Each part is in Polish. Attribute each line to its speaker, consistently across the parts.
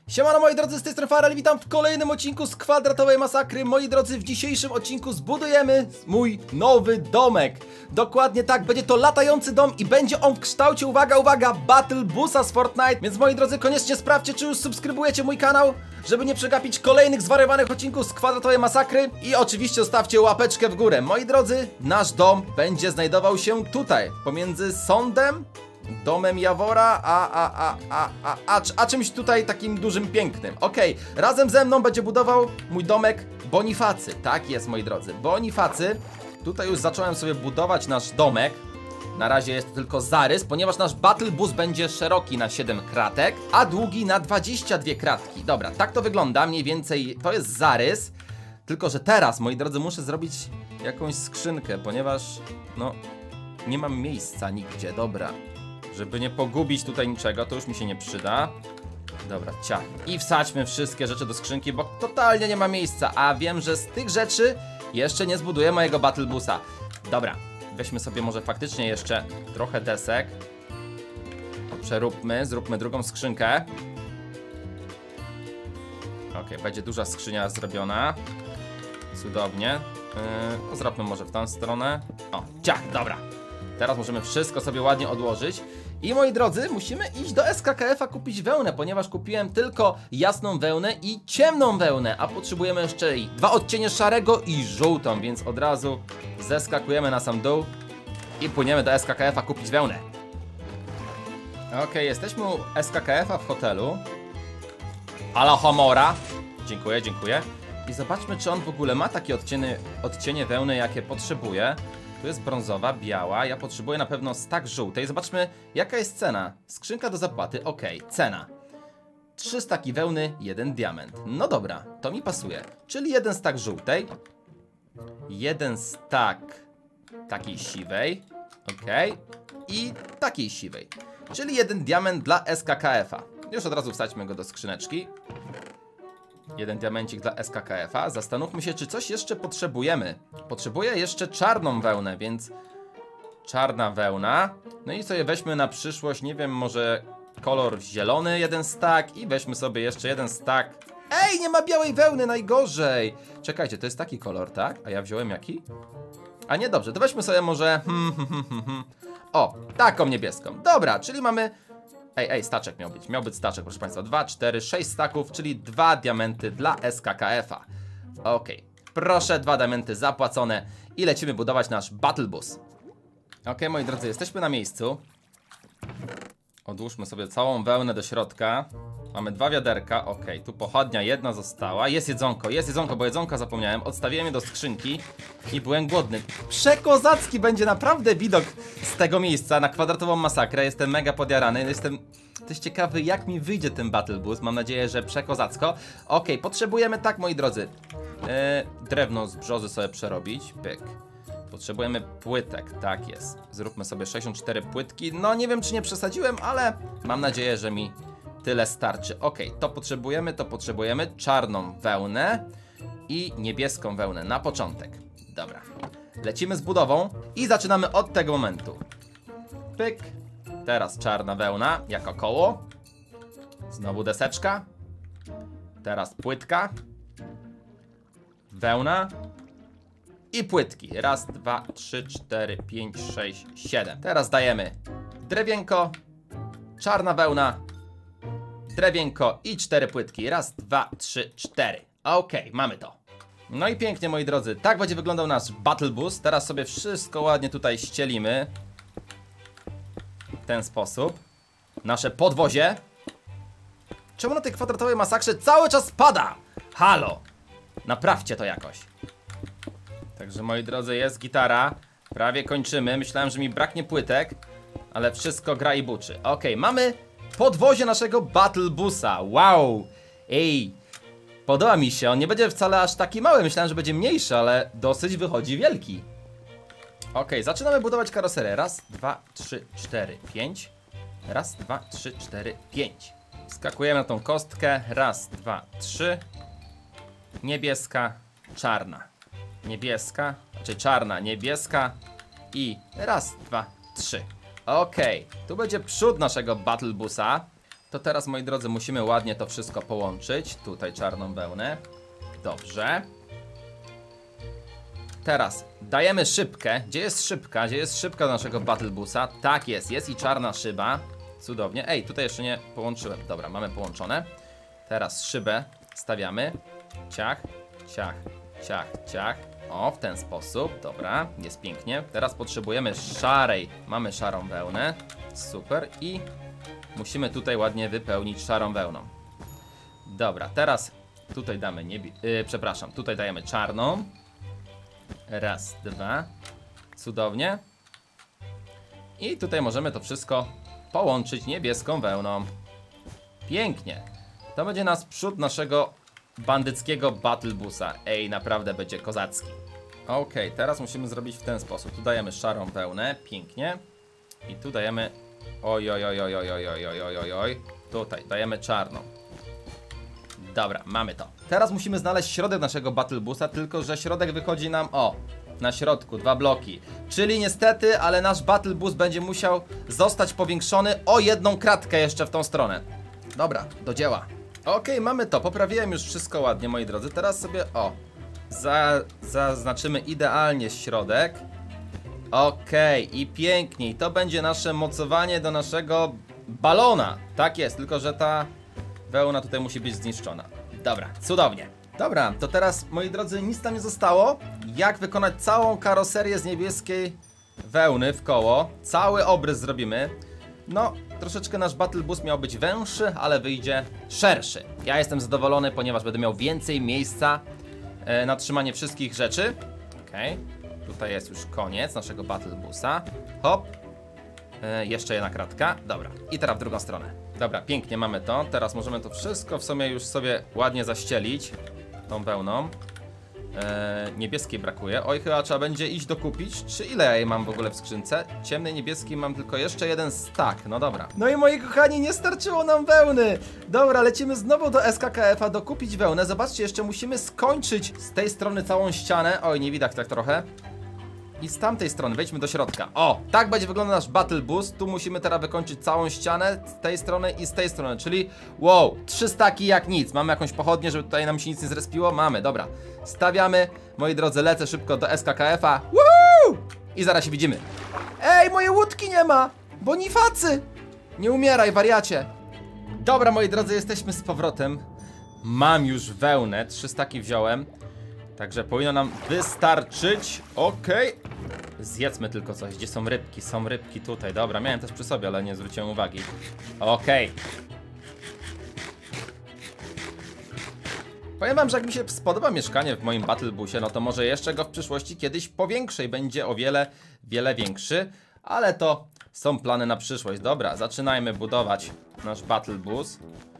Speaker 1: Siemano moi drodzy, z tej strony Farel, witam w kolejnym odcinku z Kwadratowej Masakry. Moi drodzy, w dzisiejszym odcinku zbudujemy mój nowy domek. Dokładnie tak, będzie to latający dom i będzie on w kształcie, uwaga, uwaga, Battle Busa z Fortnite. Więc moi drodzy, koniecznie sprawdźcie, czy już subskrybujecie mój kanał, żeby nie przegapić kolejnych zwariowanych odcinków z Kwadratowej Masakry. I oczywiście zostawcie łapeczkę w górę. Moi drodzy, nasz dom będzie znajdował się tutaj, pomiędzy sądem, domem Jawora, a czymś tutaj takim dużym, pięknym. Okej, razem ze mną będzie budował mój domek Bonifacy. Tak jest, moi drodzy, Bonifacy. Tutaj już zacząłem sobie budować nasz domek. Na razie jest to tylko zarys, ponieważ nasz Battle Bus będzie szeroki na 7 kratek, a długi na 22 kratki. Dobra, tak to wygląda, mniej więcej to jest zarys. Tylko że teraz, moi drodzy, muszę zrobić jakąś skrzynkę, ponieważ, no, nie mam miejsca nigdzie. Dobra, żeby nie pogubić tutaj niczego, to już mi się nie przyda. Dobra, ciach. I wsadźmy wszystkie rzeczy do skrzynki, bo totalnie nie ma miejsca. A wiem, że z tych rzeczy jeszcze nie zbuduję mojego Battle Busa. Dobra, weźmy sobie może faktycznie jeszcze trochę desek. Przeróbmy, zróbmy drugą skrzynkę. Ok, będzie duża skrzynia zrobiona. Cudownie. No, zróbmy może w tą stronę. O, ciach, dobra. Teraz możemy wszystko sobie ładnie odłożyć. I moi drodzy, musimy iść do SKKF-a kupić wełnę, ponieważ kupiłem tylko jasną wełnę i ciemną wełnę, a potrzebujemy jeszcze dwa odcienie szarego i żółtą, więc od razu zeskakujemy na sam dół i płyniemy do SKKF-a kupić wełnę. Okej, jesteśmy u SKKF-a w hotelu. Ala Homora. Dziękuję, dziękuję. I zobaczmy, czy on w ogóle ma takie odcienie wełny, jakie potrzebuje. Tu jest brązowa, biała, ja potrzebuję na pewno stack żółtej. Zobaczmy, jaka jest cena. Skrzynka do zapłaty, ok, cena 3 staki wełny, 1 diament. No dobra, to mi pasuje. Czyli 1 stack żółtej, 1 stack takiej siwej, ok, i takiej siwej. Czyli 1 diament dla SKKF-a. Już od razu wsadźmy go do skrzyneczki. 1 diamencik dla SKKF-a. Zastanówmy się, czy coś jeszcze potrzebujemy. Potrzebuję jeszcze czarną wełnę, więc czarna wełna. No i sobie weźmy na przyszłość, nie wiem, może kolor zielony 1 stack i weźmy sobie jeszcze 1 stack. Ej, nie ma białej wełny, najgorzej. Czekajcie, to jest taki kolor, tak? A ja wziąłem jaki? A nie, dobrze, to weźmy sobie może o, taką niebieską. Dobra, czyli mamy... Ej, staczek miał być staczek, proszę państwa. 2, 4, 6 staków, czyli 2 diamenty dla SKKF-a. Okej, proszę, 2 diamenty zapłacone i lecimy budować nasz Battle Bus. Okej, moi drodzy, jesteśmy na miejscu. Odłóżmy sobie całą wełnę do środka. Mamy 2 wiaderka, okej, tu pochodnia jedna została. Jest jedzonko, bo jedzonka zapomniałem. Odstawiłem je do skrzynki i byłem głodny. Przekozacki będzie naprawdę widok z tego miejsca na Kwadratową Masakrę. Jestem mega podjarany, jestem też ciekawy, jak mi wyjdzie ten Battle Bus. Mam nadzieję, że przekozacko. Okej, potrzebujemy, tak moi drodzy, drewno z brzozy sobie przerobić, pyk. Potrzebujemy płytek, tak jest. Zróbmy sobie 64 płytki. No nie wiem, czy nie przesadziłem, ale mam nadzieję, że mi tyle starczy. Okej, to potrzebujemy czarną wełnę i niebieską wełnę na początek. Dobra, lecimy z budową i zaczynamy od tego momentu. Pyk. Teraz czarna wełna jako koło. Znowu deseczka. Teraz płytka. Wełna. I płytki. Raz, 2, 3, 4, 5, 6, 7. Teraz dajemy drewienko, czarna wełna, drewienko i 4 płytki. Raz, 2, 3, 4. Okej, mamy to. No i pięknie, moi drodzy. Tak będzie wyglądał nasz Battle Bus. Teraz sobie wszystko ładnie tutaj ścielimy. W ten sposób. Nasze podwozie. Czemu na tej Kwadratowej Masakrze cały czas pada? Halo! Naprawcie to jakoś. Także, moi drodzy, jest gitara. Prawie kończymy. Myślałem, że mi braknie płytek, ale wszystko gra i buczy. Okej, mamy podwozie naszego Battle Busa. Wow! Ej, podoba mi się. On nie będzie wcale aż taki mały. Myślałem, że będzie mniejszy, ale dosyć wychodzi wielki. Okej, zaczynamy budować karoserię. Raz, 2, 3, 4, 5. Raz, 2, 3, 4, 5. Skakujemy na tą kostkę. Raz, 2, 3. Niebieska, czarna. Niebieska, czy czarna, niebieska i raz, 2, 3. Okej, tu będzie przód naszego Battle Busa. to teraz, moi drodzy, musimy ładnie to wszystko połączyć. Tutaj czarną wełnę. Dobrze. Teraz dajemy szybkę. Gdzie jest szybka? Gdzie jest szybka do naszego Battle Busa? Tak jest, jest i czarna szyba. Cudownie. Ej, tutaj jeszcze nie połączyłem. Dobra, mamy połączone. Teraz szybę stawiamy. Ciach, ciach, ciach, ciach. O, w ten sposób. Dobra, jest pięknie. Teraz potrzebujemy szarej. Mamy szarą wełnę. Super. I musimy tutaj ładnie wypełnić szarą wełną. Dobra, teraz tutaj damy przepraszam, tutaj dajemy czarną. Raz, dwa. Cudownie. I tutaj możemy to wszystko połączyć niebieską wełną. Pięknie. To będzie nasz przód naszego bandyckiego Battle Busa. Ej, naprawdę będzie kozacki. Okej, teraz musimy zrobić w ten sposób. Tu dajemy szarą wełnę, pięknie. I tu dajemy... Oj. Tutaj dajemy czarną. Dobra, mamy to. Teraz musimy znaleźć środek naszego Battle Busa, tylko że środek wychodzi nam, na środku, 2 bloki. Czyli niestety, ale nasz Battle Bus będzie musiał zostać powiększony o 1 kratkę jeszcze w tą stronę. Dobra, do dzieła. Okej, mamy to, poprawiłem już wszystko ładnie, moi drodzy. Teraz sobie, zaznaczymy idealnie środek. Okej, i pięknie. I to będzie nasze mocowanie do naszego balona. Tak jest, tylko że ta wełna tutaj musi być zniszczona. Dobra, cudownie. Dobra, to teraz, moi drodzy, nic tam nie zostało. Jak wykonać całą karoserię z niebieskiej wełny w koło. Cały obrys zrobimy. No, troszeczkę nasz Battle Bus miał być węższy, ale wyjdzie szerszy. Ja jestem zadowolony, ponieważ będę miał więcej miejsca na trzymanie wszystkich rzeczy. Okej, tutaj jest już koniec naszego Battle Busa. Hop. Jeszcze jedna kratka. Dobra, i teraz w drugą stronę. Dobra, pięknie mamy to. Teraz możemy to wszystko w sumie już sobie ładnie zaścielić tą wełną. Niebieskiej brakuje. Oj, chyba trzeba będzie iść dokupić. Czy ile ja jej mam w ogóle w skrzynce? Ciemnej niebieskiej mam tylko jeszcze 1 stack. No dobra. No i moi kochani, nie starczyło nam wełny. Dobra, lecimy znowu do SKKF-a dokupić wełnę. Zobaczcie, jeszcze musimy skończyć z tej strony całą ścianę. Oj, nie widać tak trochę. I z tamtej strony, wejdźmy do środka. O, tak będzie wyglądał nasz Battle Bus. Tu musimy teraz wykończyć całą ścianę z tej strony i z tej strony, czyli wow, 3 staki jak nic. Mamy jakąś pochodnię, żeby tutaj nam się nic nie zrespiło? Mamy, dobra. Stawiamy, moi drodzy, lecę szybko do SKKF-a. Woohoo! I zaraz się widzimy. Ej, moje łódki nie ma! Bonifacy! Nie umieraj, wariacie. Dobra, moi drodzy, jesteśmy z powrotem. Mam już wełnę, 3 staki wziąłem. Także powinno nam wystarczyć. Okej. Zjedzmy tylko coś. Gdzie są rybki? Są rybki tutaj. Dobra, miałem też przy sobie, ale nie zwróciłem uwagi. Okej. Powiem wam, że jak mi się spodoba mieszkanie w moim Battle Busie, no to może jeszcze go w przyszłości kiedyś powiększę i będzie o wiele, wiele większy. Ale to są plany na przyszłość. Dobra, zaczynajmy budować nasz Battle Bus.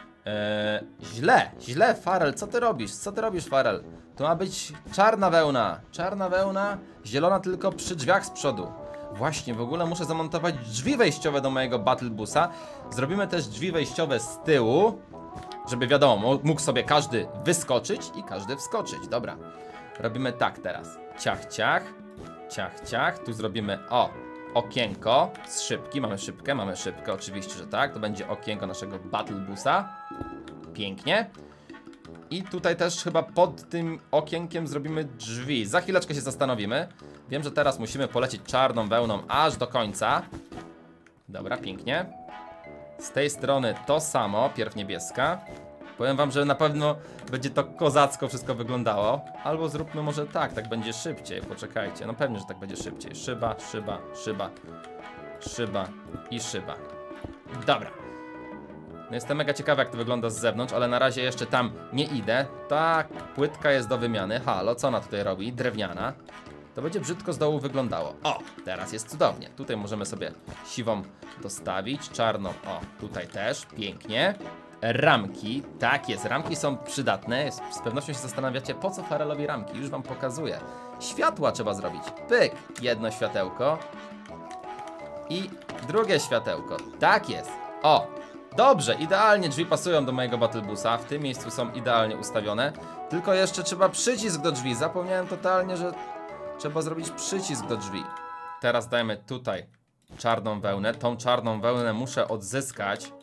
Speaker 1: Źle, Farel, co ty robisz? Co ty robisz, Farel? To ma być czarna wełna, zielona tylko przy drzwiach z przodu. Właśnie, w ogóle muszę zamontować drzwi wejściowe do mojego Battle Busa. Zrobimy też drzwi wejściowe z tyłu, żeby wiadomo, mógł sobie każdy wyskoczyć i każdy wskoczyć. Dobra, robimy tak teraz. Ciach, ciach, ciach, ciach. Tu zrobimy, okienko z szybki. Mamy szybkę, oczywiście, że tak. To będzie okienko naszego Battle Busa. Pięknie. I tutaj też chyba pod tym okienkiem zrobimy drzwi. Za chwileczkę się zastanowimy. Wiem, że teraz musimy polecieć czarną wełną aż do końca. Dobra, pięknie. Z tej strony to samo, pierw niebieska. Powiem wam, że na pewno będzie to kozacko wszystko wyglądało. Albo zróbmy może tak będzie szybciej. Poczekajcie, no pewnie, że tak będzie szybciej. Szyba, szyba, szyba, szyba i szyba. Dobra. No jestem mega ciekawy, jak to wygląda z zewnątrz, ale na razie jeszcze tam nie idę. Ta płytka jest do wymiany. Halo, co ona tutaj robi? Drewniana. To będzie brzydko z dołu wyglądało. O, teraz jest cudownie. Tutaj możemy sobie siwą dostawić, czarną, tutaj też, pięknie. Ramki, tak jest, ramki są przydatne. Z pewnością się zastanawiacie, po co Farelowi ramki. Już wam pokazuję. Światła trzeba zrobić. Pyk, jedno światełko i drugie światełko. Tak jest. Dobrze, idealnie drzwi pasują do mojego Battle Busa. W tym miejscu są idealnie ustawione. Tylko jeszcze trzeba przycisk do drzwi. Zapomniałem totalnie, że trzeba zrobić przycisk do drzwi. Teraz dajmy tutaj czarną wełnę. Tą czarną wełnę muszę odzyskać.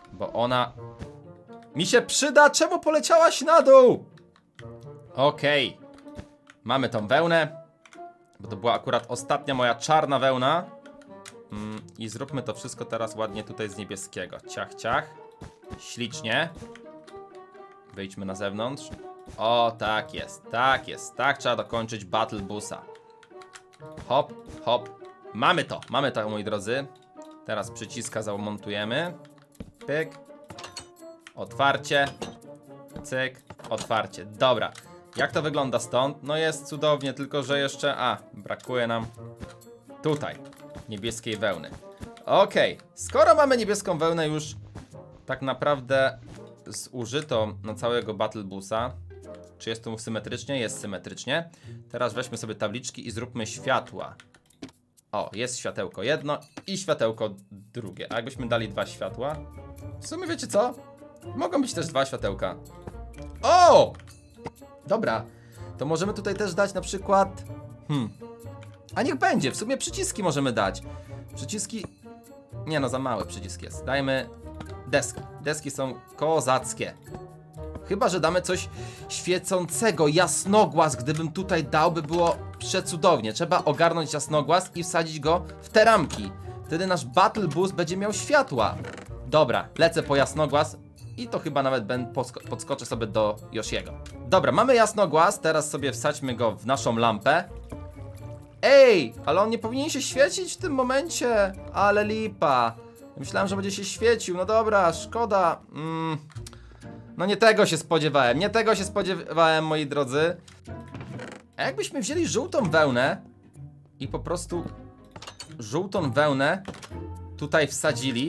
Speaker 1: Bo ona mi się przyda. Czemu poleciałaś na dół? Okej. Mamy tą wełnę. Bo to była akurat ostatnia moja czarna wełna. I zróbmy to wszystko teraz ładnie tutaj z niebieskiego. Ciach, ciach. Ślicznie. Wyjdźmy na zewnątrz. O, tak jest, tak jest. Tak trzeba dokończyć Battle Busa. Hop, hop. Mamy to, moi drodzy. Teraz przyciska zamontujemy. Pyk. Otwarcie. Cyk. Otwarcie. Dobra. Jak to wygląda stąd? No jest cudownie, tylko że jeszcze... brakuje nam tutaj niebieskiej wełny. Okej. Skoro mamy niebieską wełnę już tak naprawdę zużytą na całego Battle Busa. Czy jest tu symetrycznie? Jest symetrycznie. Teraz weźmy sobie tabliczki i zróbmy światła. O, jest światełko jedno i światełko drugie. A jakbyśmy dali 2 światła? W sumie wiecie co? Mogą być też 2 światełka. O! Dobra. To możemy tutaj też dać na przykład... A niech będzie, w sumie przyciski możemy dać. Przyciski... Nie no, za mały przycisk jest. Dajmy deski. Deski są kozackie. Chyba że damy coś świecącego, jasnogłaz. Gdybym tutaj dał, by było przecudownie. Trzeba ogarnąć jasnogłaz i wsadzić go w te ramki. Wtedy nasz Battle Bus będzie miał światła. Dobra, lecę po jasnogłaz. I to chyba nawet podskoczę sobie do Yoshiego. Dobra, mamy jasnogłaz. Teraz sobie wsadźmy go w naszą lampę. Ej, ale on nie powinien się świecić w tym momencie. Ale lipa. Myślałem, że będzie się świecił. No dobra, szkoda. No nie tego się spodziewałem. Nie tego się spodziewałem, moi drodzy. A jakbyśmy wzięli żółtą wełnę i po prostu żółtą wełnę tutaj wsadzili.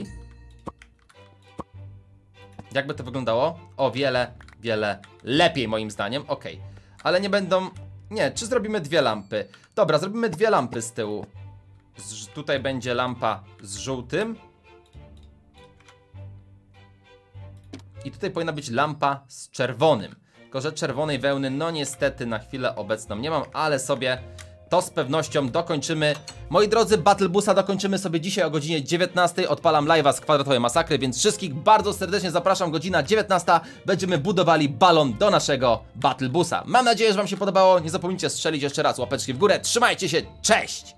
Speaker 1: Jakby to wyglądało? O wiele, wiele lepiej moim zdaniem. Okej. Ale nie będą... Nie, czy zrobimy 2 lampy? Dobra, zrobimy 2 lampy z tyłu. Tutaj będzie lampa z żółtym. I tutaj powinna być lampa z czerwonym. Tylko że czerwonej wełny, no niestety na chwilę obecną nie mam, ale sobie to z pewnością dokończymy. Moi drodzy, Battle Busa dokończymy sobie dzisiaj o godzinie 19. Odpalam live'a z Kwadratowej Masakry, więc wszystkich bardzo serdecznie zapraszam. Godzina 19. Będziemy budowali balon do naszego Battle Busa. Mam nadzieję, że wam się podobało. Nie zapomnijcie strzelić jeszcze raz łapeczki w górę. Trzymajcie się, cześć!